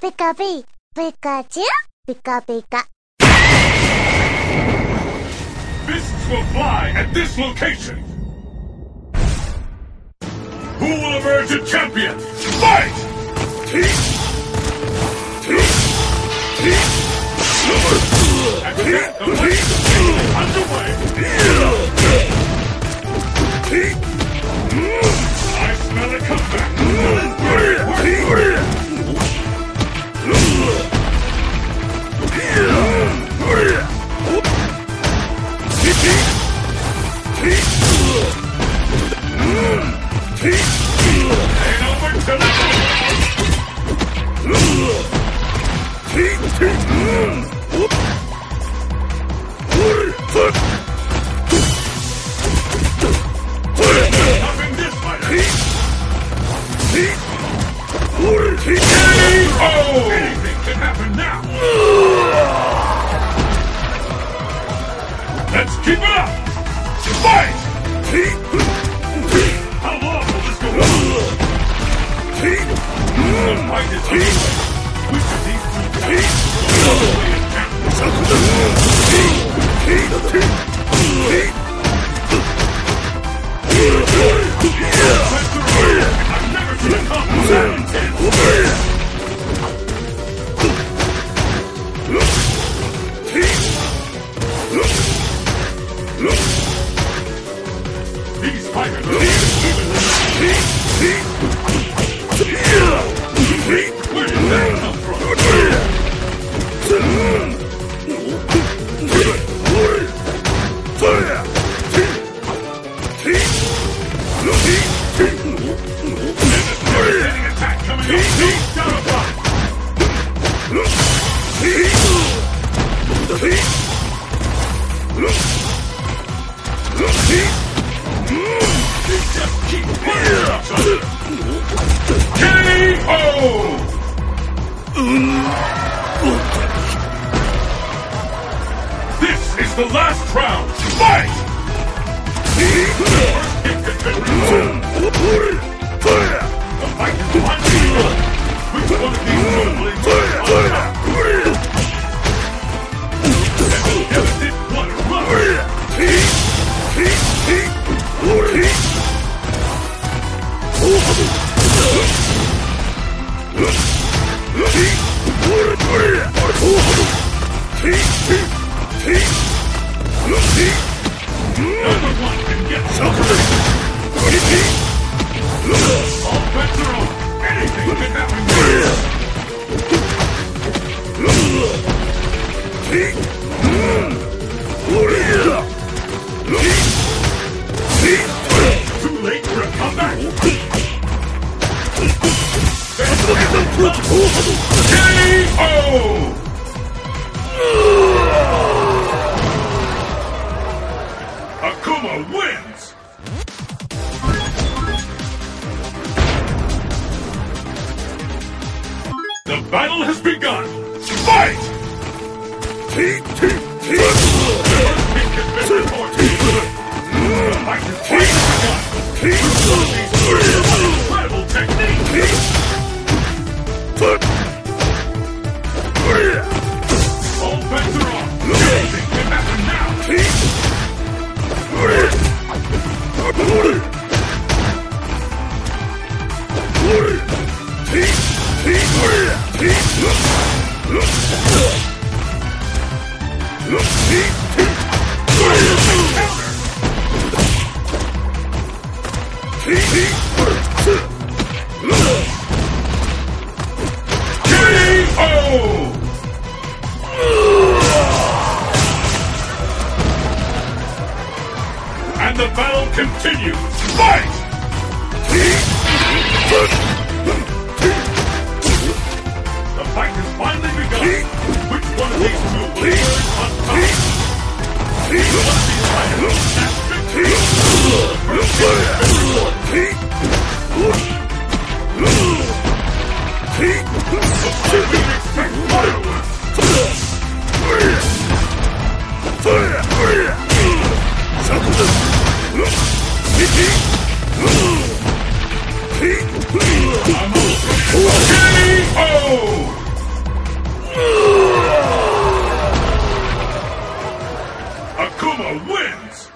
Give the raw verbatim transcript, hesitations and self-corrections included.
Pika-pee, Pikachu, Pika-pika. Fists will fly at this location! Who will emerge a champion? Fight! Teeth! Teeth! Teeth! Attack the fight is underway! Teeth! I smell a comeback! And over to the Stopping this fighter! Oh! Anything can happen now! Let's keep it up! Fight! How long will this go on? The fight is underway. Which of these two guys will go away and I've never seen a combo that intense! These fighters are evenly. Where did that come from? Devastating attack coming up. Down a block. They just keep fighting each other. K O! This is the last round. Fight! First hit has been removed. The fight is finally done. Which one of these two will emerge on top? Never did one run. Number one can get something. All bets are on. Anything can happen here. Too late for a comeback. K O! Akuma wins! The battle has begun! Fight! First pick has been reported. The fight has finally begun! Incredible technique! All bets are on! Anything can happen now! K O! And the battle continues! Fight! The fight has finally begun! Which one of these two will emerge on top? Which one of these fighters has victory? First hit has been reported. Looks like we can expect fireworks! I'm over. K O! Akuma wins!